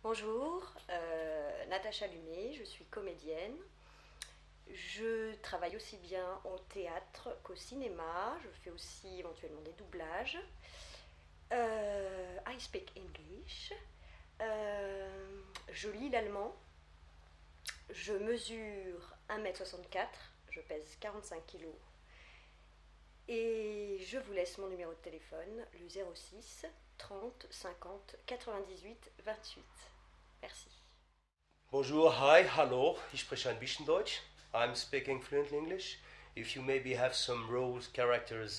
Bonjour, Natacha Lumet, je suis comédienne. Je travaille aussi bien au théâtre qu'au cinéma. Je fais aussi éventuellement des doublages. I speak English. Je lis l'allemand. Je mesure 1,64 m, je pèse 45 kg. Et je vous laisse mon numéro de téléphone, le 06 30 50 98 28. Merci. Bonjour, hi, hallo, ich spreche ein bisschen Deutsch. I'm speaking fluently English. If you maybe have some roles, characters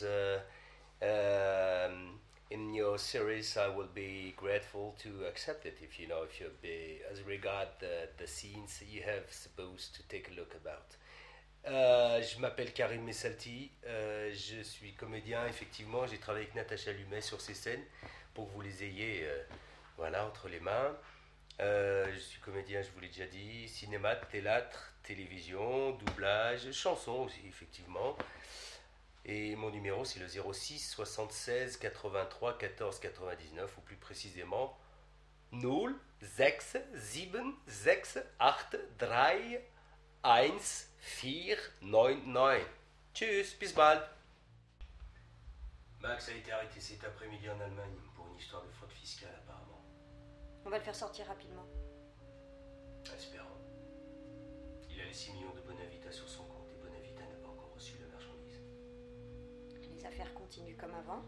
in your series, I will be grateful to accept it. If you be as regard the scenes you have supposed to take a look about. Je m'appelle Karim Messalti, je suis comédien, effectivement, j'ai travaillé avec Natacha Lumet sur ces scènes pour que vous les ayez entre les mains. Je suis comédien, je vous l'ai déjà dit, cinéma, théâtre, télévision, doublage, chanson aussi, effectivement. Et mon numéro, c'est le 06 76 83 14 99, ou plus précisément 0 6 7 6 8 3 1 4 9 9. Tschüss, bis bald. Max a été arrêté cet après-midi en Allemagne pour une histoire de fraude fiscale apparemment. On va le faire sortir rapidement. Espérons. Il a les 6 millions de Bonavita sur son compte et Bonavita n'a pas encore reçu la marchandise. Les affaires continuent comme avant,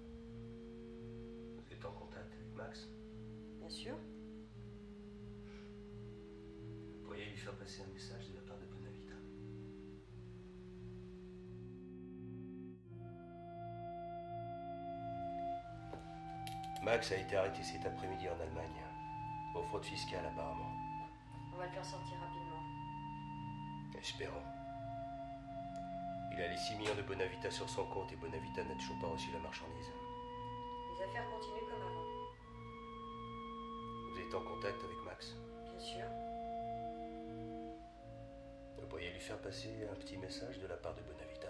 Vous êtes en contact avec Max? bien sûr. Vous pourriez lui faire passer un message de la part de Bonavita. Max a été arrêté cet après-midi en Allemagne pour fraude fiscale apparemment. On va le faire sortir rapidement. Espérons. Il a les 6 millions de Bonavita sur son compte et Bonavita n'a toujours pas reçu la marchandise. Les affaires continuent comme avant, Vous êtes en contact avec Max? bien sûr. Vous pourriez lui faire passer un petit message de la part de Bonavita.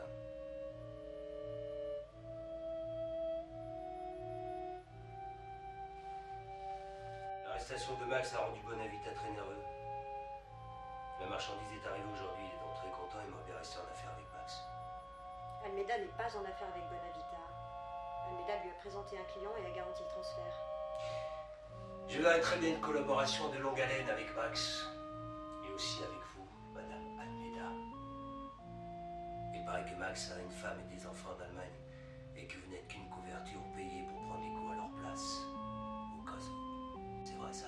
L'arrestation de Max a rendu Bonavita très nerveux. La marchandise est arrivée aujourd'hui, il est donc très content et aimerait bien rester en affaire avec Max. Almeida n'est pas en affaire avec Bonavita. Almeida lui a présenté un client et a garanti le transfert. Je voudrais très bien une collaboration de longue haleine avec Max. Et aussi avec vous, Madame Almeida. Il paraît que Max a une femme et des enfants en Allemagne et que vous n'êtes qu'une couverture payée pour prendre les coups à leur place. Au cas où. C'est vrai ça?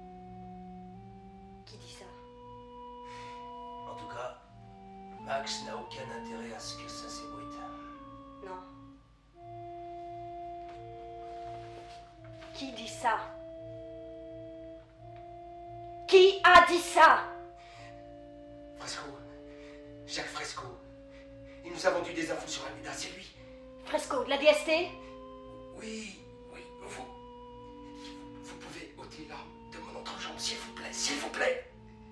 Qui dit ça? En tout cas, Max n'a aucun intérêt à ce que ça s'ébruite. Non. Qui dit ça? Qui a dit ça? Fresco. Jacques Fresco. Il nous a vendu des infos sur Almeida, c'est lui. Fresco, de la DST? Oui, vous pouvez ôter l'arme de mon entrejambe, s'il vous plaît, s'il vous plaît.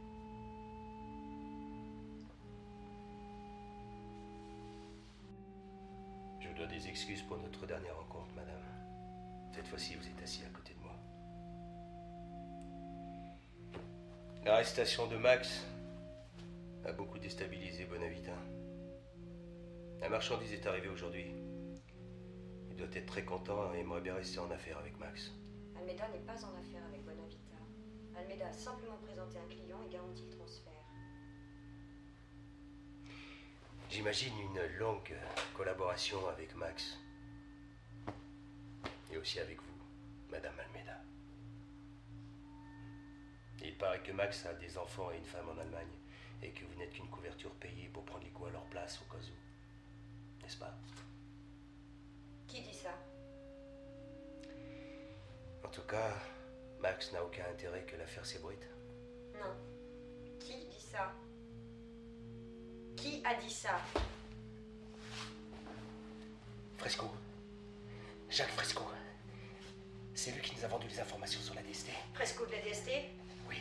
Je vous dois des excuses pour notre dernière rencontre, madame. Cette fois-ci, vous êtes assis à côté de moi. L'arrestation de Max a beaucoup déstabilisé Bonavita. La marchandise est arrivée aujourd'hui. Il doit être très content et aimerait bien rester en affaire avec Max. Almeida n'est pas en affaire avec Bonavita. Almeida a simplement présenté un client et garanti le transfert. J'imagine une longue collaboration avec Max. Et aussi avec vous, Madame Almeida. Et il paraît que Max a des enfants et une femme en Allemagne et que vous n'êtes qu'une couverture payée pour prendre les coups à leur place au cas où. N'est-ce pas? Qui dit ça? En tout cas, Max n'a aucun intérêt que l'affaire s'ébruite. Non. Qui dit ça? Qui a dit ça? Fresco. Jacques Fresco. C'est lui qui nous a vendu les informations sur la DST. Fresco de la DST? Oui.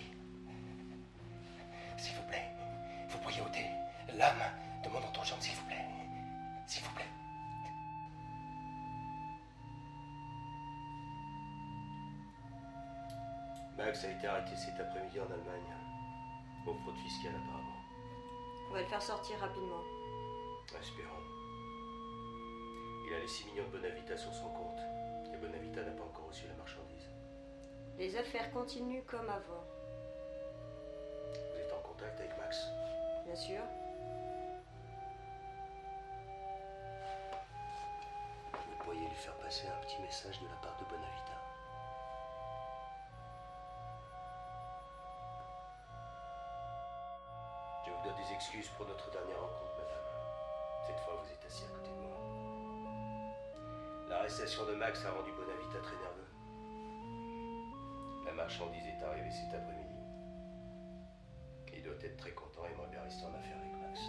S'il vous plaît, vous pourriez ôter l'âme de mon entrejambe, s'il vous plaît. S'il vous plaît. Max a été arrêté cet après-midi en Allemagne. Pour fraude fiscale apparemment. On va le faire sortir rapidement. Espérons. Il a les 6 millions de Bonavita sur son compte. Et Bonavita n'a pas encore reçu la marchandise. Les affaires continuent comme avant. Vous êtes en contact avec Max? Bien sûr. Vous pourriez lui faire passer un petit message de la part de Bonavita. Je vous donne des excuses pour notre dernière rencontre, madame. Cette fois, vous êtes assis à côté de moi. L'arrestation de Max a rendu Bonavita très nerveux. La marchandise est arrivée cet après-midi. Il doit être très content et aimerait bien rester en affaire avec Max.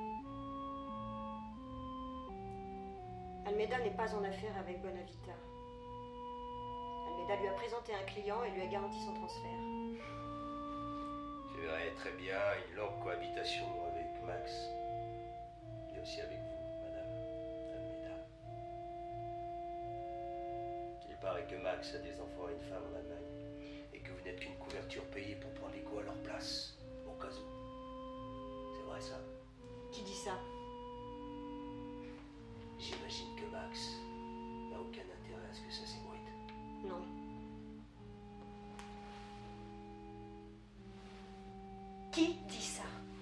Almeida n'est pas en affaire avec Bonavita. Almeida lui a présenté un client et lui a garanti son transfert. Je verrais très bien une longue cohabitation avec Max. Et aussi avec vous, madame Almeida. Il paraît que Max a des enfants et une femme en Allemagne. Et que vous n'êtes qu'une couverture payée pour prendre l'écho à leur place. Au cas où. C'est vrai ça? Qui dit ça? J'imagine que Max n'a aucun intérêt à ce que ça s'ébruite. Non. Qui dit ça?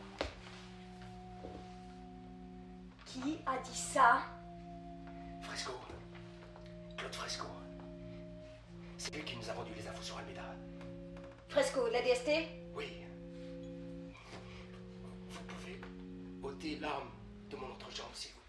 Qui a dit ça? Fresco. Claude Fresco. C'est lui qui nous a vendu les infos sur Almeida. Fresco, la DST? Oui. Vous pouvez ôter l'arme de mon entrejambe, s'il vous plaît.